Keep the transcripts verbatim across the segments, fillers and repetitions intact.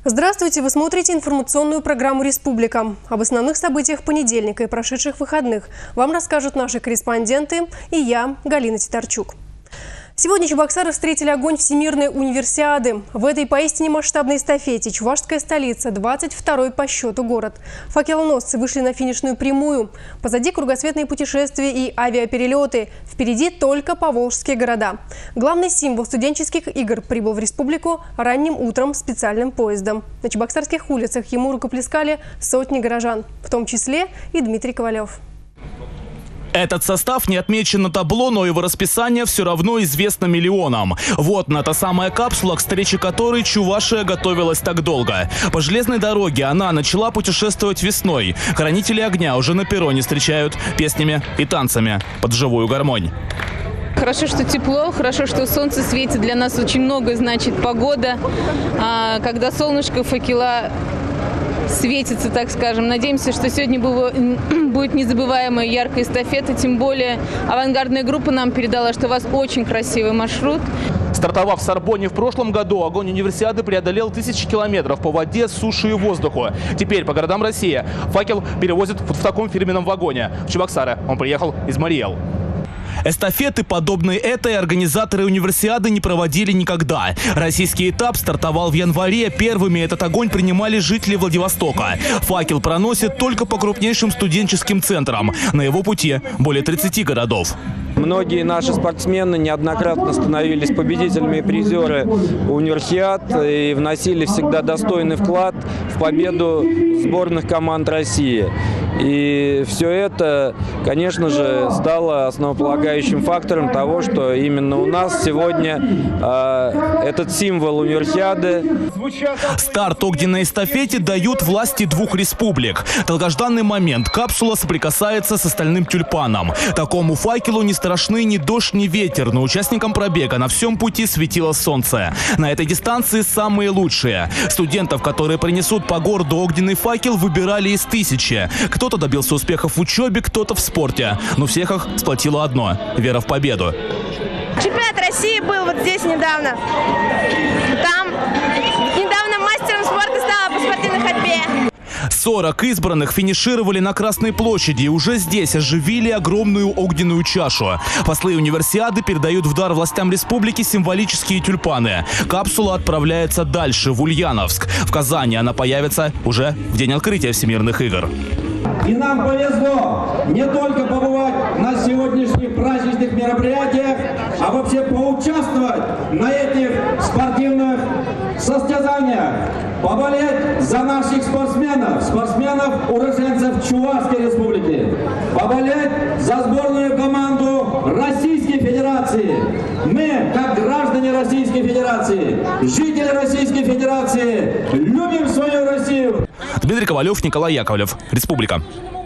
Здравствуйте! Вы смотрите информационную программу «Республика». Об основных событиях понедельника и прошедших выходных вам расскажут наши корреспонденты и я, Галина Титарчук. Сегодня чебоксары встретили огонь Всемирной универсиады. В этой поистине масштабной эстафете чувашская столица – двадцать второй по счету город. Факелоносцы вышли на финишную прямую. Позади кругосветные путешествия и авиаперелеты. Впереди только поволжские города. Главный символ студенческих игр прибыл в республику ранним утром специальным поездом. На чебоксарских улицах ему рукоплескали сотни горожан, в том числе и Дмитрий Ковалев. Этот состав не отмечен на табло, но его расписание все равно известно миллионам. Вот на та самая капсула, к встрече которой Чувашия готовилась так долго. По железной дороге она начала путешествовать весной. Хранители огня уже на перроне встречают песнями и танцами под живую гармонь. Хорошо, что тепло, хорошо, что солнце светит. Для нас очень много значит погода. А когда солнышко, факела светится, так скажем. Надеемся, что сегодня было, будет незабываемая яркая эстафета. Тем более авангардная группа нам передала, что у вас очень красивый маршрут. Стартовав в Сорбонне в прошлом году, огонь универсиады преодолел тысячи километров по воде, суше и воздуху. Теперь по городам России факел перевозят вот в таком фирменном вагоне. В Чебоксары он приехал из Мариэл. Эстафеты, подобные этой, организаторы универсиады не проводили никогда. Российский этап стартовал в январе. Первыми этот огонь принимали жители Владивостока. Факел проносит только по крупнейшим студенческим центрам. На его пути более тридцати городов. Многие наши спортсмены неоднократно становились победителями и призеры универсиад и вносили всегда достойный вклад в победу сборных команд России. И все это, конечно же, стало основополагающим фактором того, что именно у нас сегодня э, этот символ универсиады. Старт огненной эстафете дают власти двух республик. Долгожданный момент. Капсула соприкасается с остальным тюльпаном. Такому факелу не страшны ни дождь, ни ветер, но участникам пробега на всем пути светило солнце. На этой дистанции самые лучшие. Студентов, которые принесут по городу огненный факел, выбирали из тысячи. Кто-то добился успехов в учебе, кто-то в спорте. Но всех их сплотило одно – вера в победу. Чемпионат России был вот здесь недавно. Там недавно мастером спорта стала по спортивной ходьбе. сорок избранных финишировали на Красной площади и уже здесь оживили огромную огненную чашу. Послы универсиады передают в дар властям республики символические тюльпаны. Капсула отправляется дальше, в Ульяновск. В Казани она появится уже в день открытия Всемирных игр. И нам повезло не только побывать на сегодняшних праздничных мероприятиях, а вообще поучаствовать на этих спортивных состязаниях, поболеть за наших спортсменов, спортсменов уроженцев Чувашской республики, поболеть за сборную команду Российской Федерации. Мы, как граждане Российской Федерации, жители Российской Федерации, любим свою Россию. Дмитрий Ковалев, Николай Яковлев. Республика.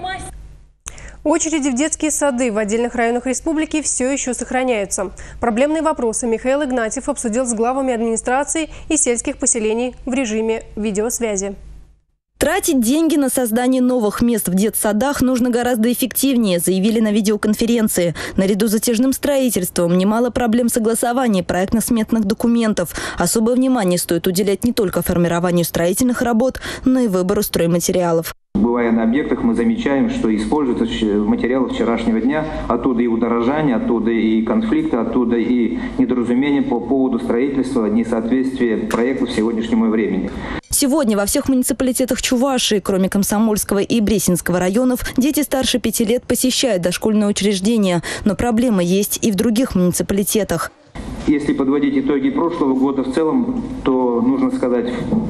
Очереди в детские сады в отдельных районах республики все еще сохраняются. Проблемные вопросы Михаил Игнатьев обсудил с главами администрации и сельских поселений в режиме видеосвязи. Тратить деньги на создание новых мест в детсадах нужно гораздо эффективнее, заявили на видеоконференции. Наряду с затяжным строительством немало проблем согласования проектно-сметных документов. Особое внимание стоит уделять не только формированию строительных работ, но и выбору стройматериалов. Бывая на объектах, мы замечаем, что используются материалы вчерашнего дня. Оттуда и удорожание, оттуда и конфликты, оттуда и недоразумения по поводу строительства, несоответствия проектов сегодняшнему времени. Сегодня во всех муниципалитетах Чувашии, кроме Комсомольского и Бресинского районов, дети старше пяти лет посещают дошкольные учреждения. Но проблемы есть и в других муниципалитетах. Если подводить итоги прошлого года в целом, то нужно сказать,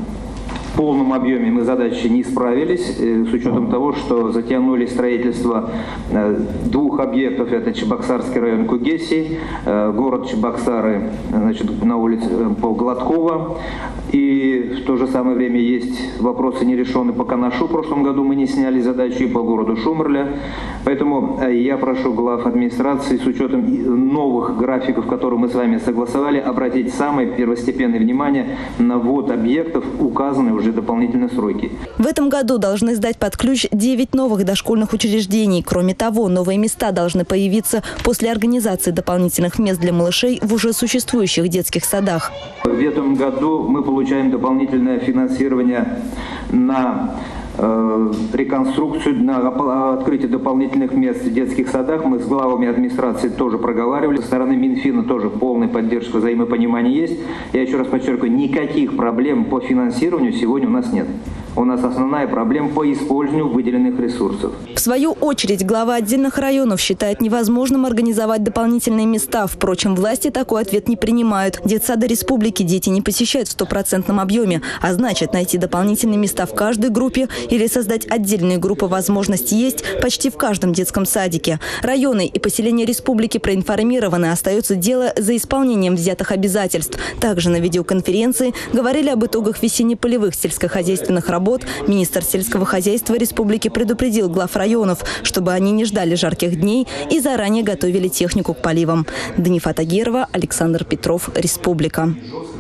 в полном объеме мы задачи не справились, с учетом того, что затянули строительство двух объектов. Это Чебоксарский район Кугесии, город Чебоксары, значит, на улице по Гладкова. И в то же самое время есть вопросы нерешенные по Канашу. В прошлом году мы не сняли задачу и по городу Шумерля. Поэтому я прошу глав администрации с учетом новых графиков, которые мы с вами согласовали, обратить самое первостепенное внимание на ввод объектов, указанные уже дополнительные сроки. В этом году должны сдать под ключ девять новых дошкольных учреждений. Кроме того, новые места должны появиться после организации дополнительных мест для малышей в уже существующих детских садах. В этом году мы получили получаем дополнительное финансирование на реконструкцию, на открытие дополнительных мест в детских садах. Мы с главами администрации тоже проговаривали. Со стороны Минфина тоже полная поддержка, взаимопонимание есть. Я еще раз подчеркиваю, никаких проблем по финансированию сегодня у нас нет. У нас основная проблема по использованию выделенных ресурсов. В свою очередь, глава отдельных районов считает невозможным организовать дополнительные места. Впрочем, власти такой ответ не принимают. Детсады республики дети не посещают в стопроцентном объеме. А значит, найти дополнительные места в каждой группе или создать отдельные группы возможности есть почти в каждом детском садике. Районы и поселения республики проинформированы. Остается дело за исполнением взятых обязательств. Также на видеоконференции говорили об итогах весенне-полевых сельскохозяйственных работ. Министр сельского хозяйства республики предупредил глав районов, чтобы они не ждали жарких дней и заранее готовили технику к поливам. Данифа Тагирова, Александр Петров, Республика.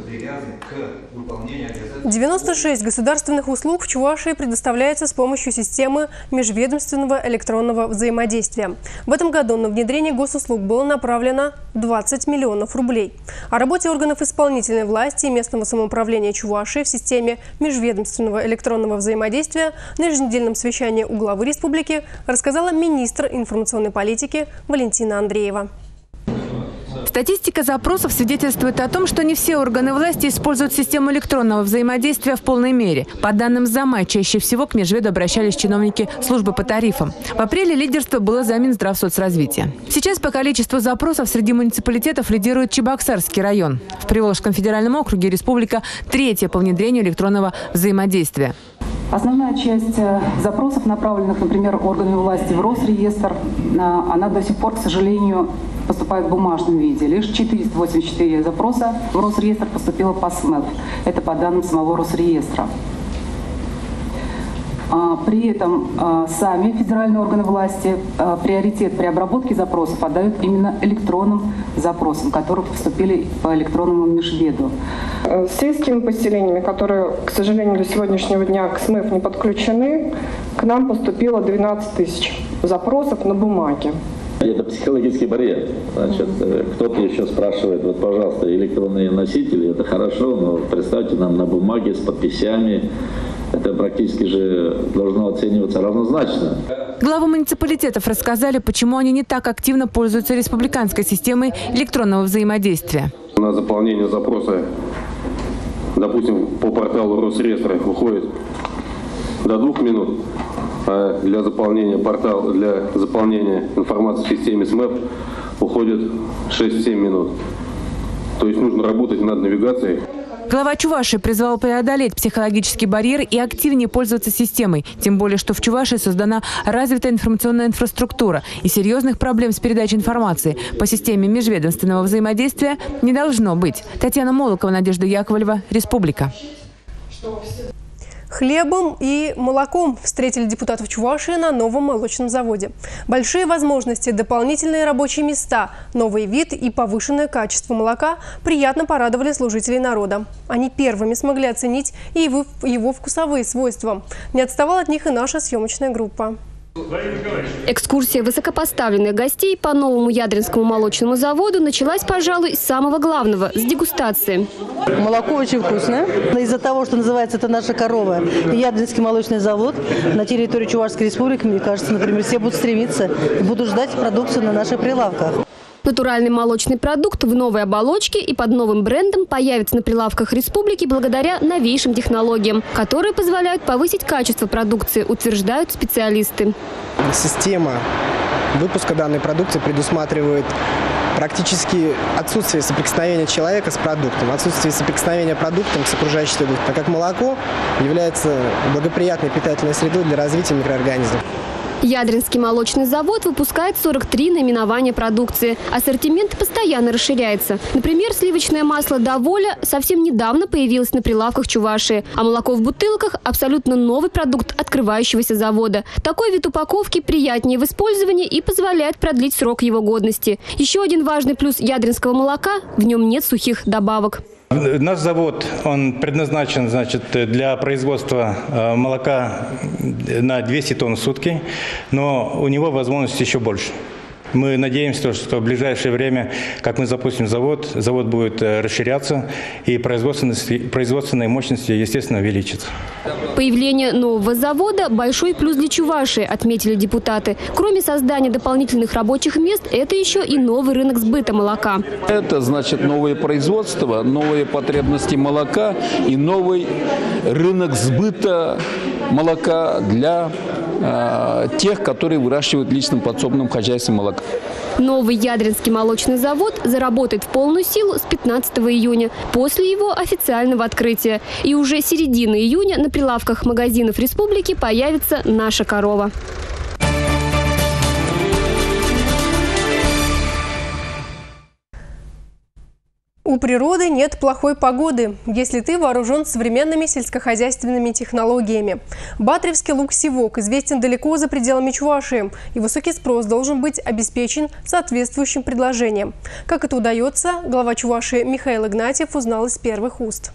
девяносто шесть государственных услуг в Чувашии предоставляется с помощью системы межведомственного электронного взаимодействия. В этом году на внедрение госуслуг было направлено двадцать миллионов рублей. О работе органов исполнительной власти и местного самоуправления Чувашии в системе межведомственного электронного взаимодействия на еженедельном совещании у главы республики рассказала министр информационной политики Валентина Андреева. Статистика запросов свидетельствует о том, что не все органы власти используют систему электронного взаимодействия в полной мере. По данным за май, чаще всего к межведу обращались чиновники службы по тарифам. В апреле лидерство было за Минздравсоцразвития. Сейчас по количеству запросов среди муниципалитетов лидирует Чебоксарский район. В Приволжском федеральном округе республика третья по внедрению электронного взаимодействия. Основная часть запросов, направленных, например, органами власти в Росреестр, она до сих пор, к сожалению, поступает в бумажном виде. Лишь четыреста восемьдесят четыре запроса в Росреестр поступило по СМЭП. Это по данным самого Росреестра. При этом сами федеральные органы власти приоритет при обработке запросов отдают именно электронным запросам, которые поступили по электронному межведу. С сельскими поселениями, которые, к сожалению, до сегодняшнего дня к СМЭФ не подключены, к нам поступило двенадцать тысяч запросов на бумаге. Это психологический барьер. Значит, кто-то еще спрашивает, вот, пожалуйста, электронные носители, это хорошо, но представьте нам на бумаге с подписями. Это практически же должно оцениваться равнозначно. Главы муниципалитетов рассказали, почему они не так активно пользуются республиканской системой электронного взаимодействия. На заполнение запроса, допустим, по порталу Росреестра уходит до двух минут, а для заполнения портала, для заполнения информации в системе СМЭП уходит шесть-семь минут. То есть нужно работать над навигацией. Глава Чувашии призвал преодолеть психологический барьер и активнее пользоваться системой. Тем более, что в Чувашии создана развитая информационная инфраструктура. И серьезных проблем с передачей информации по системе межведомственного взаимодействия не должно быть. Татьяна Молокова, Надежда Яковлева, Республика. Хлебом и молоком встретили депутатов Чувашии на новом молочном заводе. Большие возможности, дополнительные рабочие места, новый вид и повышенное качество молока приятно порадовали служителей народа. Они первыми смогли оценить и его, его вкусовые свойства. Не отставала от них и наша съемочная группа. Экскурсия высокопоставленных гостей по новому Ядринскому молочному заводу началась, пожалуй, с самого главного – с дегустации. Молоко очень вкусное. Из-за того, что называется это наша корова, Ядринский молочный завод на территории Чувашской республики, мне кажется, например, все будут стремиться и будут ждать продукцию на наших прилавках. Натуральный молочный продукт в новой оболочке и под новым брендом появится на прилавках республики благодаря новейшим технологиям, которые позволяют повысить качество продукции, утверждают специалисты. Система выпуска данной продукции предусматривает практически отсутствие соприкосновения человека с продуктом, отсутствие соприкосновения продуктом с окружающей средой, так как молоко является благоприятной питательной средой для развития микроорганизмов. Ядринский молочный завод выпускает сорок три наименования продукции. Ассортимент постоянно расширяется. Например, сливочное масло «Доволя» совсем недавно появилось на прилавках Чувашии, а молоко в бутылках – абсолютно новый продукт открывающегося завода. Такой вид упаковки приятнее в использовании и позволяет продлить срок его годности. Еще один важный плюс ядринского молока – в нем нет сухих добавок. Наш завод, он предназначен, значит, для производства молока на двести тонн в сутки, но у него возможность еще больше. Мы надеемся, что в ближайшее время, как мы запустим завод, завод будет расширяться и производственные, производственные мощности, естественно, увеличатся. Появление нового завода – большой плюс для Чувашии, отметили депутаты. Кроме создания дополнительных рабочих мест, это еще и новый рынок сбыта молока. Это значит новые производства, новые потребности молока и новый рынок сбыта молока для э, тех, которые выращивают в личном подсобном хозяйстве молока. Новый Ядринский молочный завод заработает в полную силу с пятнадцатого июня, после его официального открытия. И уже середины июня на прилавках магазинов республики появится «Наша корова». У природы нет плохой погоды, если ты вооружен современными сельскохозяйственными технологиями. Батревский лук-севок известен далеко за пределами Чувашии, и высокий спрос должен быть обеспечен соответствующим предложением. Как это удается, глава Чувашии Михаил Игнатьев узнал из первых уст.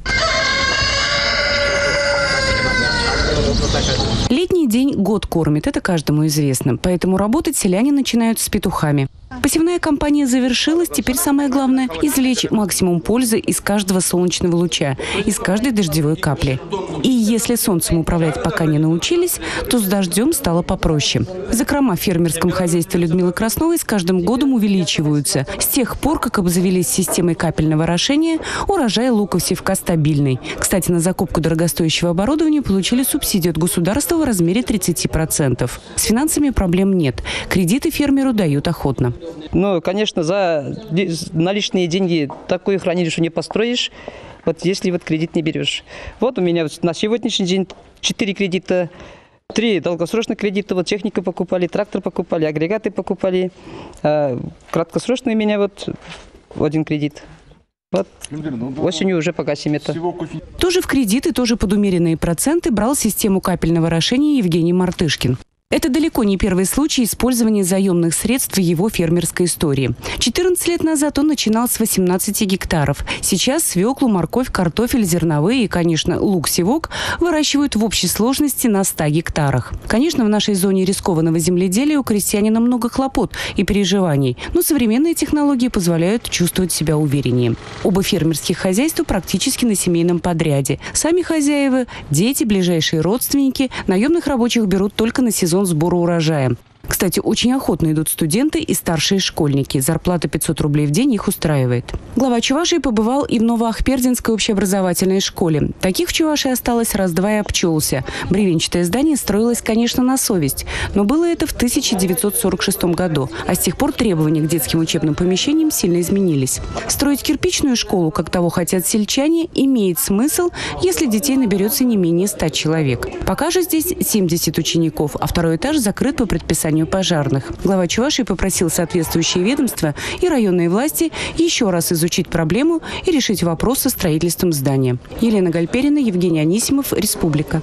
Летний день год кормит, это каждому известно. Поэтому работать селяне начинают с петухами. Посевная кампания завершилась, теперь самое главное – извлечь максимум пользы из каждого солнечного луча, из каждой дождевой капли. И если солнцем управлять пока не научились, то с дождем стало попроще. Закрома в фермерском хозяйстве Людмилы Красновой с каждым годом увеличиваются. С тех пор, как обзавелись системой капельного орошения, урожай лука-севка стабильный. Кстати, на закупку дорогостоящего оборудования получили субсидию от государства в размере тридцати процентов. С финансами проблем нет. Кредиты фермеру дают охотно. Ну, конечно, за наличные деньги такое хранилище не построишь, вот если вот кредит не берешь. Вот у меня вот на сегодняшний день четыре кредита, три долгосрочных кредита, вот технику покупали, трактор покупали, агрегаты покупали. А краткосрочный у меня вот один кредит. Вот осенью уже погасим это. Тоже в кредиты, тоже под умеренные проценты брал систему капельного орошения Евгений Мартышкин. Это далеко не первый случай использования заемных средств в его фермерской истории. четырнадцать лет назад он начинал с восемнадцати гектаров. Сейчас свеклу, морковь, картофель, зерновые и, конечно, лук-севок выращивают в общей сложности на ста гектарах. Конечно, в нашей зоне рискованного земледелия у крестьянина много хлопот и переживаний, но современные технологии позволяют чувствовать себя увереннее. Оба фермерских хозяйства практически на семейном подряде. Сами хозяева, дети, ближайшие родственники наемных рабочих берут только на сезон сбора урожая. Кстати, очень охотно идут студенты и старшие школьники. Зарплата пятьсот рублей в день их устраивает. Глава Чувашии побывал и в Новоахпердинской общеобразовательной школе. Таких в Чувашии осталось раз-два и обчелся. Бревенчатое здание строилось, конечно, на совесть. Но было это в тысяча девятьсот сорок шестом году. А с тех пор требования к детским учебным помещениям сильно изменились. Строить кирпичную школу, как того хотят сельчане, имеет смысл, если детей наберется не менее ста человек. Пока же здесь семьдесят учеников, а второй этаж закрыт по предписанию пожарных. Глава Чувашии попросил соответствующие ведомства и районные власти еще раз изучить проблему и решить вопрос со строительством здания. Елена Гальперина, Евгений Анисимов, Республика.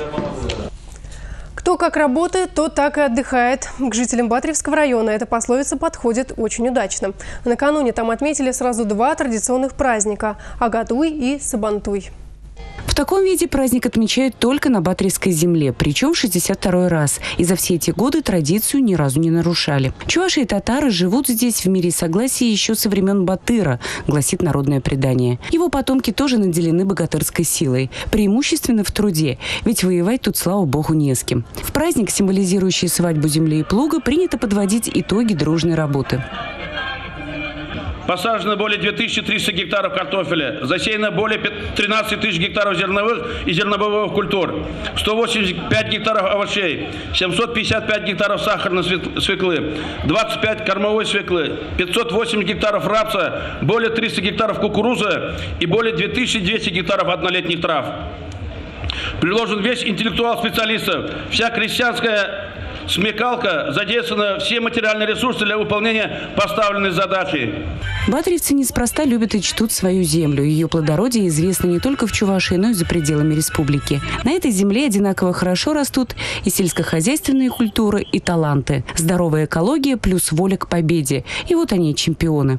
Кто как работает, тот так и отдыхает. К жителям Батревского района эта пословица подходит очень удачно. Накануне там отметили сразу два традиционных праздника – Агатуй и Сабантуй. В таком виде праздник отмечают только на Батревской земле, причем в шестьдесят второй раз. И за все эти годы традицию ни разу не нарушали. Чуваши и татары живут здесь в мире и согласии еще со времен Батыра, гласит народное предание. Его потомки тоже наделены богатырской силой, преимущественно в труде, ведь воевать тут, слава богу, не с кем. В праздник, символизирующий свадьбу земли и плуга, принято подводить итоги дружной работы. Посажено более две тысячи триста гектаров картофеля, засеяно более тринадцати тысяч гектаров зерновых и зернобобовых культур, сто восемьдесят пять гектаров овощей, семьсот пятьдесят пять гектаров сахарной свеклы, двадцать пять кормовой свеклы, пятьсот восемьдесят гектаров рапса, более трёхсот гектаров кукурузы и более двух тысяч двухсот гектаров однолетних трав. Приложен весь интеллектуал специалистов, вся крестьянская смекалка, задействованы все материальные ресурсы для выполнения поставленной задачи. Батревцы неспроста любят и чтут свою землю. Ее плодородие известно не только в Чувашии, но и за пределами республики. На этой земле одинаково хорошо растут и сельскохозяйственные культуры, и таланты. Здоровая экология плюс воля к победе. И вот они, чемпионы.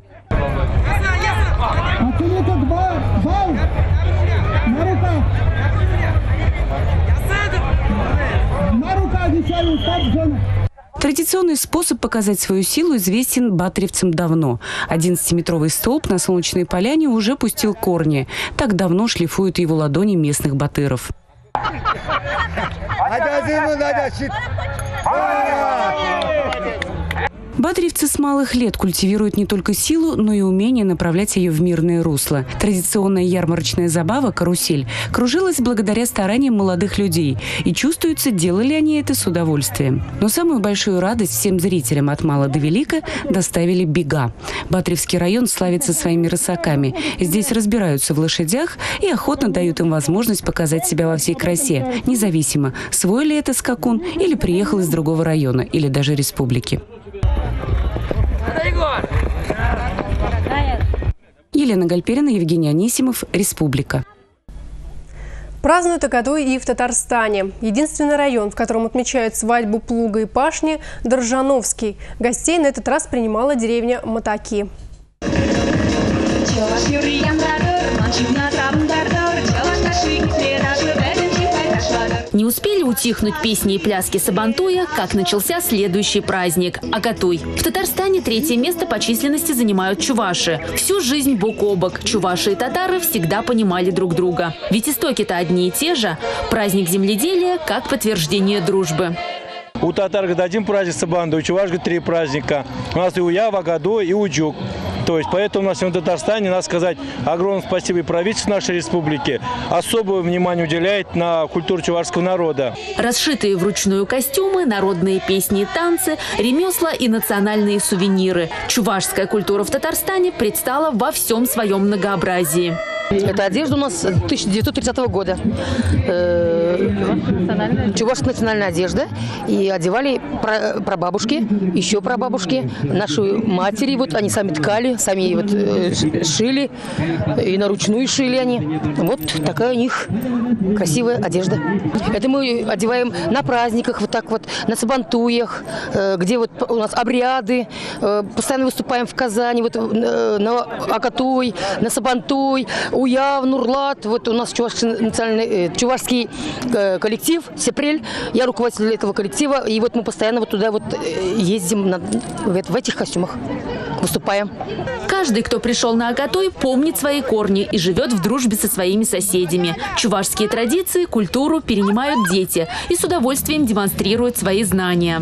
Традиционный способ показать свою силу известен батревцам давно. одиннадцатиметровый столб на Солнечной поляне уже пустил корни. Так давно шлифуют его ладони местных батыров. Батревцы с малых лет культивируют не только силу, но и умение направлять ее в мирное русло. Традиционная ярмарочная забава «Карусель» кружилась благодаря стараниям молодых людей. И чувствуется, делали они это с удовольствием. Но самую большую радость всем зрителям от мала до велика доставили бега. Батревский район славится своими рысаками. Здесь разбираются в лошадях и охотно дают им возможность показать себя во всей красе, независимо, свой ли это скакун или приехал из другого района или даже республики. Елена Гальперина, Евгений Анисимов, Республика. Празднуют Акатой и в Татарстане. Единственный район, в котором отмечают свадьбу плуга и пашни – Доржановский. Гостей на этот раз принимала деревня Матаки. Не успели утихнуть песни и пляски Сабантуя, как начался следующий праздник – Акатой. В Татарстане третье место по численности занимают чуваши. Всю жизнь бок о бок чуваши и татары всегда понимали друг друга. Ведь истоки-то одни и те же. Праздник земледелия как подтверждение дружбы. У татар, говорит, один праздник Сабантуй, у чуваш, говорит, три праздника. У нас и Уя, Вагадой, и Уджук. То есть, поэтому у нас в Татарстане, надо сказать, огромное спасибо и правительству нашей республики. Особое внимание уделяет на культуру чувашского народа. Расшитые вручную костюмы, народные песни и танцы, ремесла и национальные сувениры. Чувашская культура в Татарстане предстала во всем своем многообразии. Это одежда у нас тысяча девятьсот тридцатого года. Чувашская национальная одежда. И одевали прабабушки, еще прабабушки, наши матери. Вот они сами ткали, сами вот шили. И наручную шили они. Вот такая у них красивая одежда. Это мы одеваем на праздниках, вот так вот, на Сабантуях, где вот у нас обряды. Постоянно выступаем в Казани, вот на Акатой, на Сабантуй. Уяв, Нурлат, вот у нас чувашский, национальный, э, чувашский э, коллектив «Сепрель». Я руководитель этого коллектива, и вот мы постоянно вот туда вот э, ездим на, в, в этих костюмах, выступаем. Каждый, кто пришел на Акатой, помнит свои корни и живет в дружбе со своими соседями. Чувашские традиции, культуру перенимают дети и с удовольствием демонстрируют свои знания.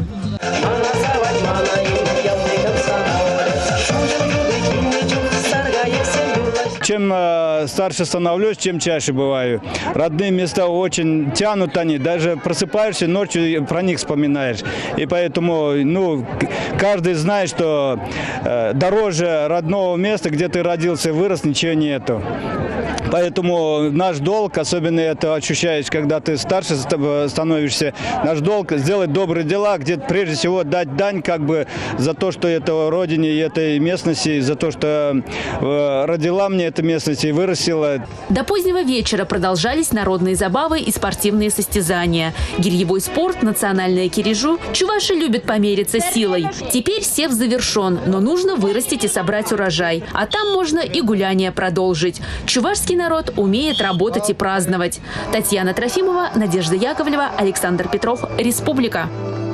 Чем э, старше становлюсь, тем чаще бываю. Родные места очень тянут они. Даже просыпаешься ночью, про них вспоминаешь. И поэтому, ну, каждый знает, что э, дороже родного места, где ты родился и вырос, ничего нету. Поэтому наш долг, особенно это ощущаешь, когда ты старше становишься, наш долг сделать добрые дела, где прежде всего дать дань как бы за то, что это родине и этой местности, за то, что э, родила мне эта местность и вырастила. До позднего вечера продолжались народные забавы и спортивные состязания. Гирьевой спорт, национальное кирижу. Чуваши любят помериться силой. Теперь сев завершен, но нужно вырастить и собрать урожай. А там можно и гуляние продолжить. Чувашский народ умеет работать и праздновать. Татьяна Трофимова, Надежда Яковлева, Александр Петров, Республика.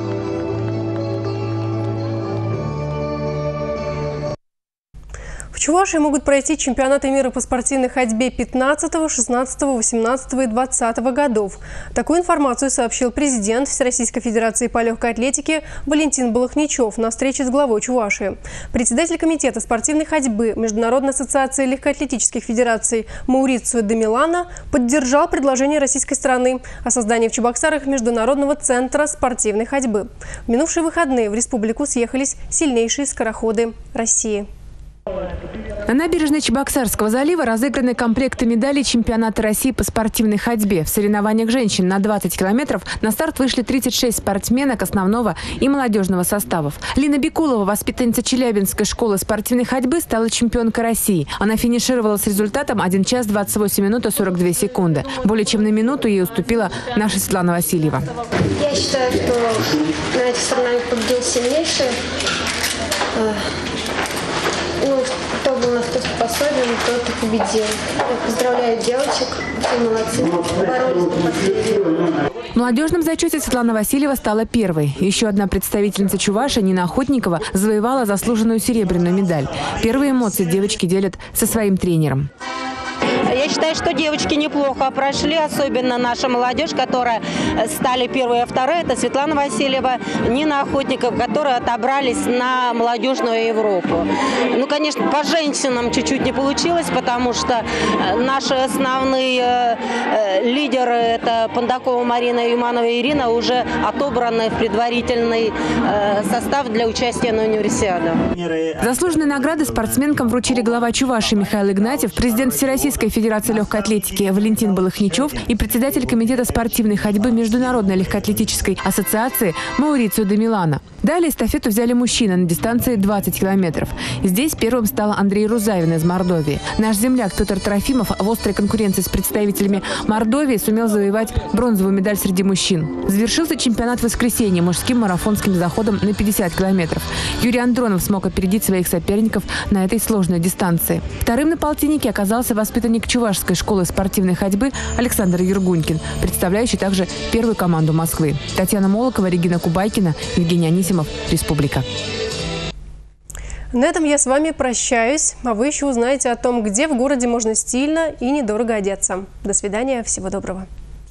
В Чувашии могут пройти чемпионаты мира по спортивной ходьбе пятнадцатого, шестнадцатого, восемнадцатого и двадцатого годов. Такую информацию сообщил президент Всероссийской Федерации по легкой атлетике Валентин Балахничев на встрече с главой Чувашии. Председатель комитета спортивной ходьбы Международной ассоциации легкоатлетических федераций Маурицио де Милано поддержал предложение российской стороны о создании в Чебоксарах Международного центра спортивной ходьбы. В минувшие выходные в республику съехались сильнейшие скороходы России. На набережной Чебоксарского залива разыграны комплекты медалей чемпионата России по спортивной ходьбе. В соревнованиях женщин на двадцать километров на старт вышли тридцать шесть спортсменок основного и молодежного составов. Лина Бекулова, воспитанница Челябинской школы спортивной ходьбы, стала чемпионкой России. Она финишировала с результатом один час двадцать восемь минут и сорок две секунды. Более чем на минуту ей уступила наша Светлана Васильева. Я считаю, что на этих соревнованиях победил сильнейший. Ну, кто был на что способен, победителем, тот и победил. Поздравляю девочек, все молодцы, боролись до последнего. В молодежном зачете Светлана Васильева стала первой. Еще одна представительница Чувашии, Нина Охотникова, завоевала заслуженную серебряную медаль. Первые эмоции девочки делят со своим тренером. Я считаю, что девочки неплохо прошли, особенно наша молодежь, которая стали первой и второй. Это Светлана Васильева, Нина Охотникова, которые отобрались на молодежную Европу. Ну, конечно, по женщинам чуть-чуть не получилось, потому что наши основные лидеры, это Пандакова Марина и Юманова Ирина, уже отобраны в предварительный состав для участия на универсиаде. Заслуженные награды спортсменкам вручили глава Чувашии Михаил Игнатьев, президент Всероссийской Федерации легкой атлетики Валентин Балахничев и председатель комитета спортивной ходьбы Международной легкоатлетической ассоциации Маурицио де Милано. Далее эстафету взяли мужчины на дистанции двадцать километров. Здесь первым стал Андрей Рузавин из Мордовии. Наш земляк Петр Трофимов в острой конкуренции с представителями Мордовии сумел завоевать бронзовую медаль среди мужчин. Завершился чемпионат в воскресенье мужским марафонским заходом на пятьдесят километров. Юрий Андронов смог опередить своих соперников на этой сложной дистанции. Вторым на полтиннике оказался воспитанник Чувашской школы спортивной ходьбы Александр Ергунькин, представляющий также первую команду Москвы. Татьяна Молокова, Регина Кубайкина, Евгений Анисимов, Республика. На этом я с вами прощаюсь, а вы еще узнаете о том, где в городе можно стильно и недорого одеться. До свидания, всего доброго.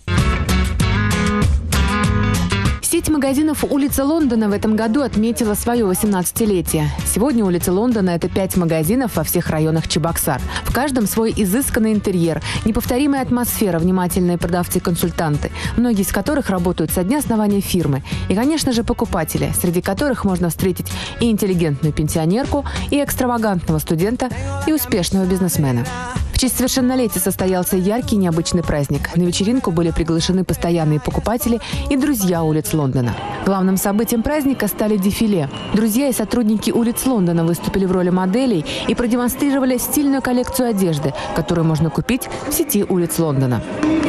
Сеть магазинов «Улица Лондона» в этом году отметила свое восемнадцатилетие. Сегодня улица Лондона – это пять магазинов во всех районах Чебоксар. В каждом свой изысканный интерьер, неповторимая атмосфера, внимательные продавцы-консультанты, многие из которых работают со дня основания фирмы. И, конечно же, покупатели, среди которых можно встретить и интеллигентную пенсионерку, и экстравагантного студента, и успешного бизнесмена. В честь совершеннолетия состоялся яркий и необычный праздник. На вечеринку были приглашены постоянные покупатели и друзья улиц Лондона. Главным событием праздника стали дефиле. Друзья и сотрудники улиц Лондона выступили в роли моделей и продемонстрировали стильную коллекцию одежды, которую можно купить в сети улиц Лондона.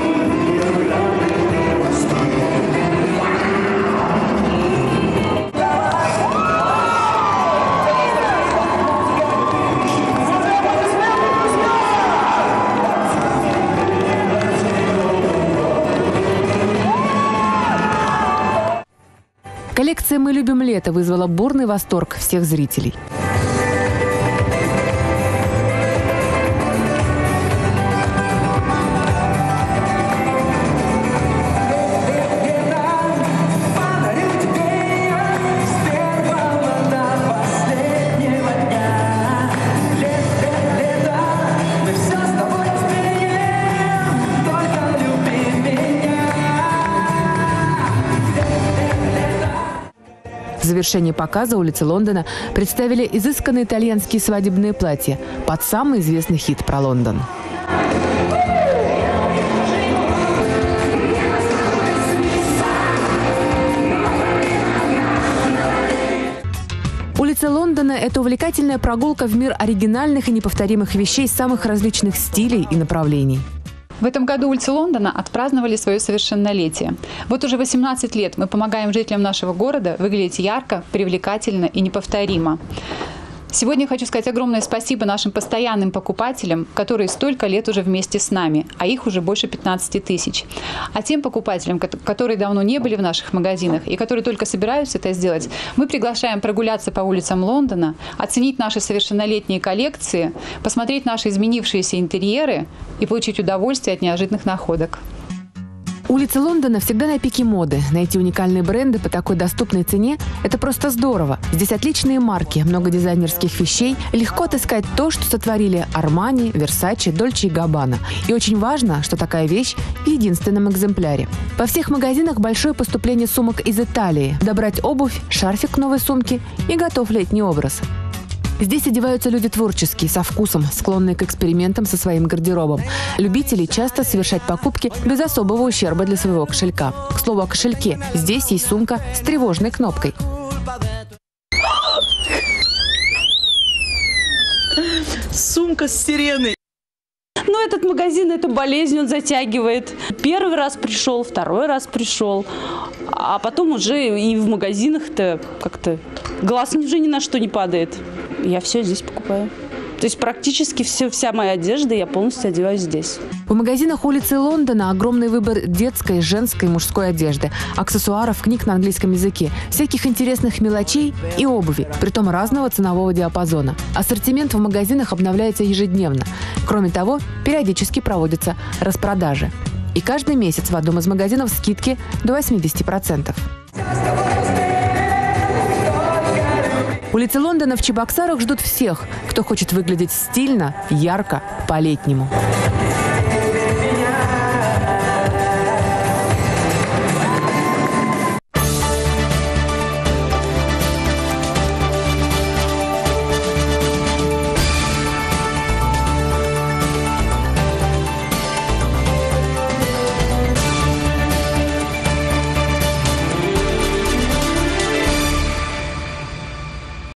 Коллекция «Мы любим лето» вызвала бурный восторг всех зрителей. В завершении показа улицы Лондона представили изысканные итальянские свадебные платья под самый известный хит про Лондон. Улица Лондона – это увлекательная прогулка в мир оригинальных и неповторимых вещей самых различных стилей и направлений. В этом году улицы Лондона отпраздновали свое совершеннолетие. Вот уже восемнадцать лет мы помогаем жителям нашего города выглядеть ярко, привлекательно и неповторимо. Сегодня я хочу сказать огромное спасибо нашим постоянным покупателям, которые столько лет уже вместе с нами, а их уже больше пятнадцати тысяч. А тем покупателям, которые давно не были в наших магазинах и которые только собираются это сделать, мы приглашаем прогуляться по улицам Лондона, оценить наши совершеннолетние коллекции, посмотреть наши изменившиеся интерьеры и получить удовольствие от неожиданных находок. Улица Лондона всегда на пике моды. Найти уникальные бренды по такой доступной цене – это просто здорово. Здесь отличные марки, много дизайнерских вещей. Легко отыскать то, что сотворили Armani, Versace, Dolce и Gabbana. И очень важно, что такая вещь в единственном экземпляре. Во всех магазинах большое поступление сумок из Италии. Добрать обувь, шарфик к новой сумке и готов летний образ. Здесь одеваются люди творческие, со вкусом, склонные к экспериментам со своим гардеробом. Любители часто совершать покупки без особого ущерба для своего кошелька. К слову о кошельке. Здесь есть сумка с тревожной кнопкой. Сумка с сиреной. Ну, этот магазин, эту болезнь он затягивает. Первый раз пришел, второй раз пришел. А потом уже и в магазинах-то как-то глаз уже ни на что не падает. Я все здесь покупаю. То есть практически все, вся моя одежда я полностью одеваюсь здесь. В магазинах улицы Лондона огромный выбор детской, женской, мужской одежды, аксессуаров, книг на английском языке, всяких интересных мелочей и обуви, притом разного ценового диапазона. Ассортимент в магазинах обновляется ежедневно. Кроме того, периодически проводятся распродажи. И каждый месяц в одном из магазинов скидки до восьмидесяти процентов. Улицы Лондона в Чебоксарах ждут всех, кто хочет выглядеть стильно, ярко, по-летнему.